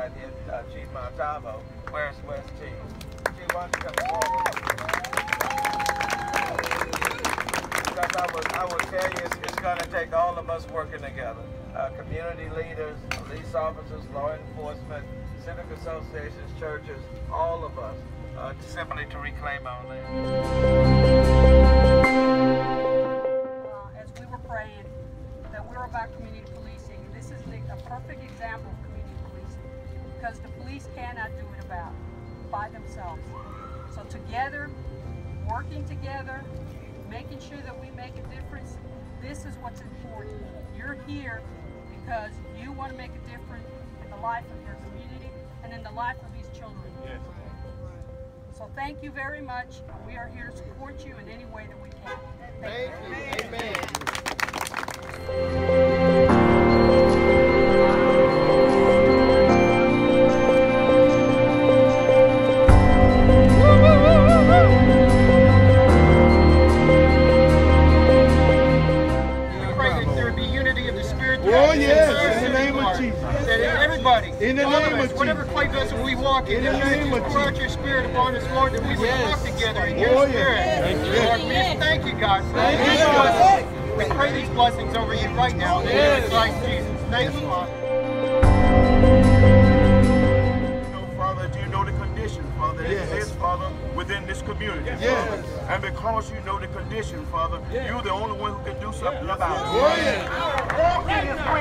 right here, Chief Montalvo. Where's Chief? Chief, why don't you come forward? Because I will tell you, it's going to take all of us working together. Community leaders, police officers, law enforcement, civic associations, churches, all of us, simply to reclaim our land. As we were praying, that we're about community policing, and this is a perfect example of community policing, because the police cannot do it by themselves. So together, working together, making sure that we make a difference, this is what's important. You're here because you want to make a difference in the life of your community and in the life of these children. Yes. So thank you very much. We are here to support you in any way that we can. Thank you. Amen. Oh yes, in the name of Jesus. That everybody, in the name of Jesus, whatever clay vessel we walk in, the name of pour out your spirit upon us, Lord, that we would walk together in your spirit. Lord, we just thank you, God. Thank you, God. We pray these blessings over you right now in the name of Christ Jesus. Thank you, Father. Father, you know the condition, Father, that exists, Father, within this community. Yes. And because you know the condition, Father, you're the only one who can do something about it. Oh, yeah.